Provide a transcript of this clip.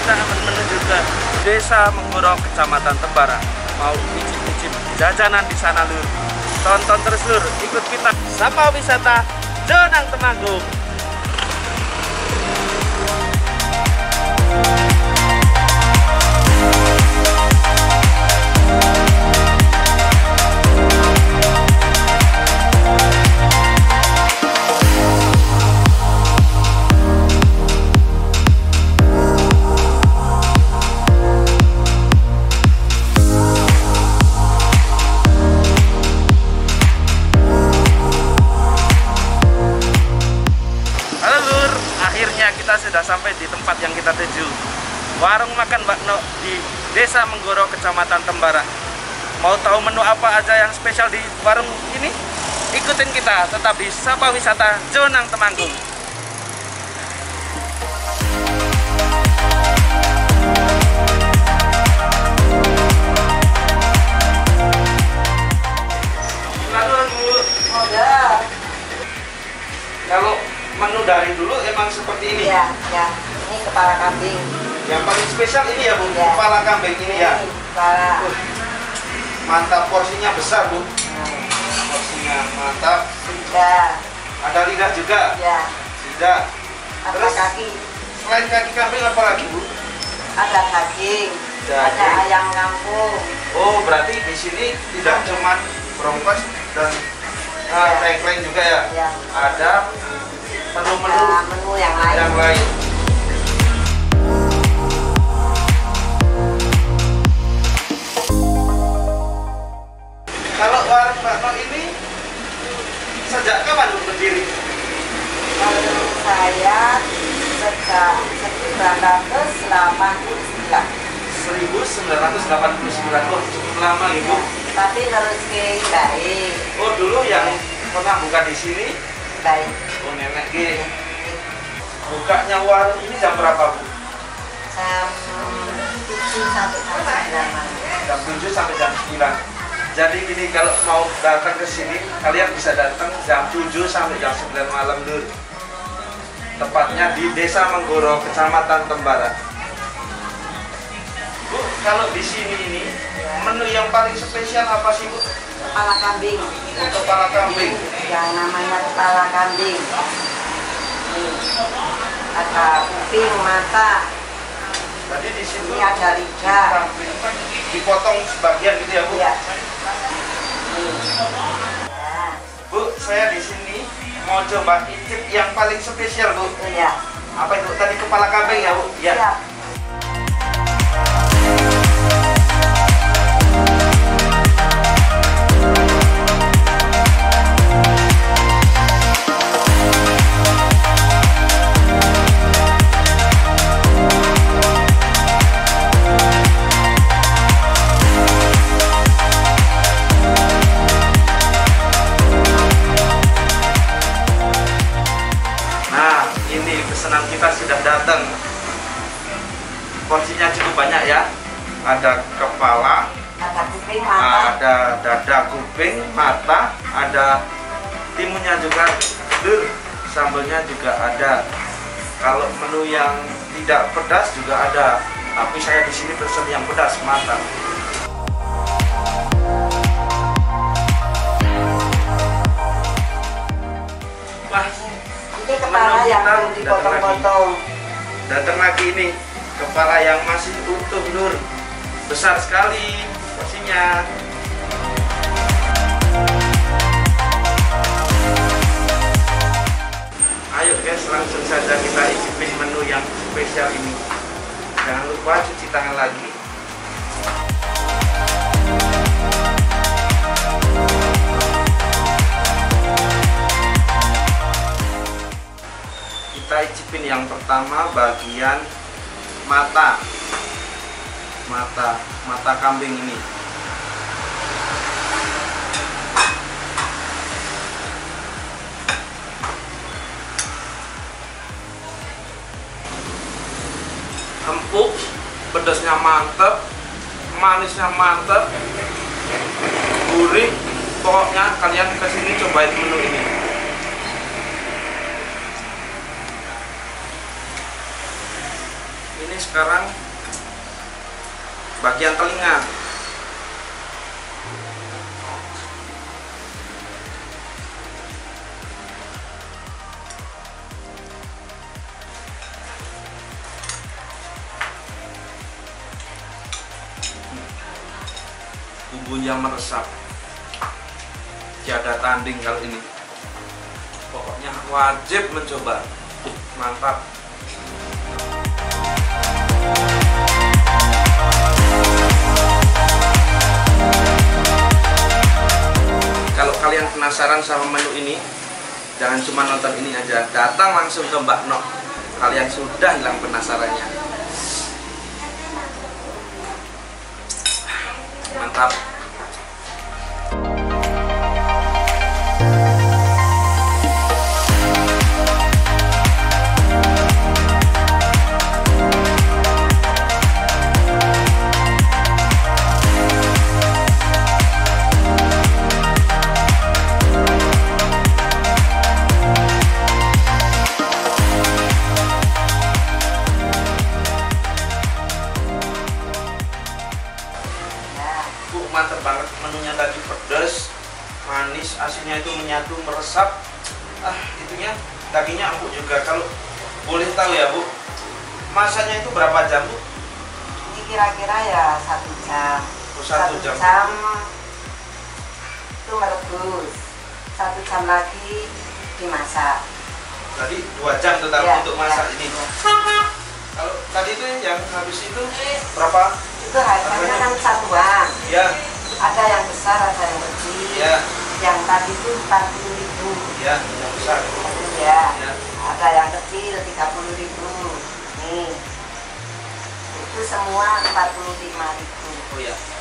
kita akan menuju ke Desa Menggoro, Kecamatan Tembara. Mau icip-icip jajanan di sana lur. Tonton terus lur, ikut kita Sapa Wisata Jenang Temanggung. Kita sudah sampai di tempat yang kita tuju, warung makan Mbak No di Desa Menggoro, Kecamatan Tembara. Mau tahu menu apa aja yang spesial di warung ini? Ikutin kita tetap di Sapa Wisata Jenang Temanggung. Kalau menu dari dulu emang seperti ini? Ya, ya. Ini kepala kambing. Yang paling spesial ini ya Bu, ya. Kepala kambing ini ya? Kepala. Mantap, porsinya besar Bu. Porsinya mantap. Lidah. Ada lidah juga? Ya. Lidah. Terus kaki. Selain kaki kambing apa lagi Bu? Ada daging. Ada ayam kampung. Oh, berarti di sini tidak cuma bronkos dan tengkleng juga ya? Ya. Ada menu yang lain. Kalau warung Mbak No ini sejak kapan berdiri? Kalau saya sejak 1989. 1989. Oh, cukup lama Ibu. Tapi terus baik. Oh, dulu yang pernah buka di sini? Baik. Oh, nenek G. Bukanya warung ini jam berapa Bu? Jam 7 sampai jam 9. Jam 7 sampai jam 9. Jadi gini, kalau mau datang ke sini, kalian bisa datang jam 7 sampai jam 9 malam dulu. Tepatnya di Desa Menggoro, Kecamatan Tembara. Bu, kalau di sini ini menu yang paling spesial apa sih Bu? Kepala kambing. Kepala kambing. Yang namanya kepala kambing. Ada kuping, mata. Jadi di situ ini ada lidah. Dipotong sebagian gitu ya Bu? Iya. Bu, saya di sini mau coba icip yang paling spesial Bu. Iya. Apa itu tadi, kepala kambing ya Bu? Iya. Ya. Pesanan kita sudah datang. Porsinya cukup banyak ya. Ada kepala, ada kuping, mata, ada dada, kuping, mata, ada timunnya juga, sambelnya juga ada. Kalau menu yang tidak pedas juga ada, tapi saya di sini pesan yang pedas, mata. Wah, ini kepala yang belum dipotong-potong. Datang lagi ini, kepala yang masih utuh Nur, besar sekali porsinya. Ayo guys, langsung saja kita icipin menu yang spesial ini. Jangan lupa cuci tangan lagi. Kita icipin yang pertama bagian mata kambing ini. Empuk, pedasnya mantep, manisnya mantep, gurih. Pokoknya kalian kesini cobain menu ini. Ini ini sekarang bagian telinga. Bumbunya meresap, tiada tanding kali ini. Pokoknya wajib mencoba. Mantap. Kalau kalian penasaran sama menu ini, jangan cuma nonton ini aja, datang langsung ke Mbak Nok. Kalian sudah hilang penasarannya. Mantap. Mantap banget, menunya tadi pedas, manis, asinnya itu menyatu, meresap. Itunya dagingnya empuk juga. Kalau boleh tahu ya Bu, masaknya itu berapa jam Bu? Ini kira-kira ya 1 jam. Oh, 1 jam. 1 jam itu merebus, 1 jam lagi dimasak. Jadi 2 jam total Ya, untuk masak ya. ini. Kalau tadi itu yang habis itu berapa? Itu harganya kan satuan. Ya, Ada yang besar, ada yang kecil. ya, Yang tadi itu 40.000. ya, yang besar. Ya. Ya. Ada yang kecil 30.000. Nih. Itu semua 45.000. Oh ya.